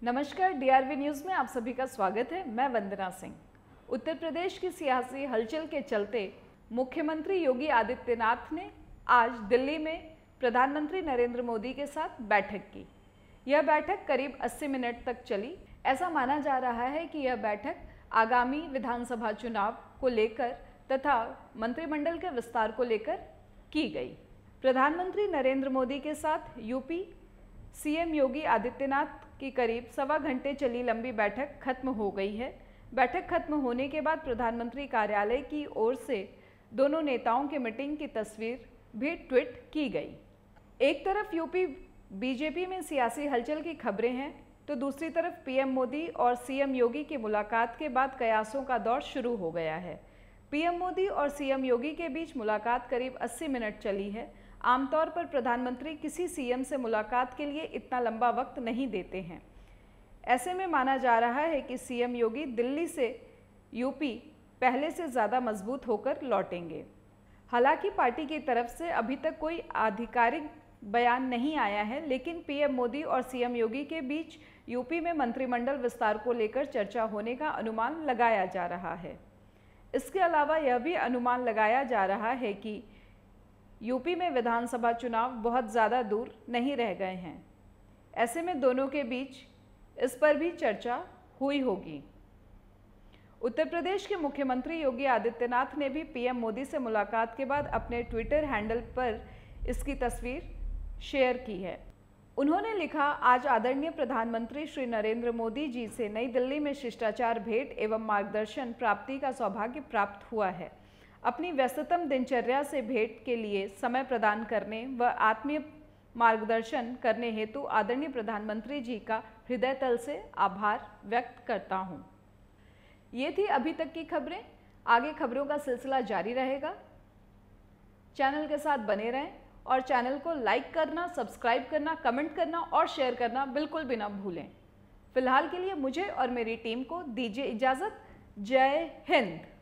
नमस्कार, DRV news में आप सभी का स्वागत है। मैं वंदना सिंह। उत्तर प्रदेश की सियासी हलचल के चलते मुख्यमंत्री योगी आदित्यनाथ ने आज दिल्ली में प्रधानमंत्री नरेंद्र मोदी के साथ बैठक की। यह बैठक करीब 80 मिनट तक चली। ऐसा माना जा रहा है कि यह बैठक आगामी विधानसभा चुनाव को लेकर तथा मंत्रिमंडल के विस्तार को लेकर की गई। प्रधानमंत्री नरेंद्र मोदी के साथ यूपी सीएम योगी आदित्यनाथ की करीब सवा घंटे चली लंबी बैठक खत्म हो गई है। बैठक खत्म होने के बाद प्रधानमंत्री कार्यालय की ओर से दोनों नेताओं के मीटिंग की तस्वीर भी ट्वीट की गई। एक तरफ यूपी बीजेपी में सियासी हलचल की खबरें हैं, तो दूसरी तरफ पीएम मोदी और सीएम योगी की मुलाकात के बाद कयासों का दौर शुरू हो गया है। पीएम मोदी और सीएम योगी के बीच मुलाकात करीब 80 मिनट चली है। आमतौर पर प्रधानमंत्री किसी सीएम से मुलाकात के लिए इतना लंबा वक्त नहीं देते हैं। ऐसे में माना जा रहा है कि सीएम योगी दिल्ली से यूपी पहले से ज़्यादा मजबूत होकर लौटेंगे। हालांकि पार्टी की तरफ से अभी तक कोई आधिकारिक बयान नहीं आया है, लेकिन पीएम मोदी और सीएम योगी के बीच यूपी में मंत्रिमंडल विस्तार को लेकर चर्चा होने का अनुमान लगाया जा रहा है। इसके अलावा यह भी अनुमान लगाया जा रहा है कि यूपी में विधानसभा चुनाव बहुत ज़्यादा दूर नहीं रह गए हैं। ऐसे में दोनों के बीच इस पर भी चर्चा हुई होगी। उत्तर प्रदेश के मुख्यमंत्री योगी आदित्यनाथ ने भी पीएम मोदी से मुलाकात के बाद अपने ट्विटर हैंडल पर इसकी तस्वीर शेयर की है। उन्होंने लिखा, आज आदरणीय प्रधानमंत्री श्री नरेंद्र मोदी जी से नई दिल्ली में शिष्टाचार भेंट एवं मार्गदर्शन प्राप्ति का सौभाग्य प्राप्त हुआ है। अपनी व्यस्ततम दिनचर्या से भेंट के लिए समय प्रदान करने व आत्मीय मार्गदर्शन करने हेतु आदरणीय प्रधानमंत्री जी का हृदय तल से आभार व्यक्त करता हूं। ये थी अभी तक की खबरें। आगे खबरों का सिलसिला जारी रहेगा। चैनल के साथ बने रहें और चैनल को लाइक करना, सब्सक्राइब करना, कमेंट करना और शेयर करना बिल्कुल भी ना भूलें। फिलहाल के लिए मुझे और मेरी टीम को दीजिए इजाज़त। जय हिंद।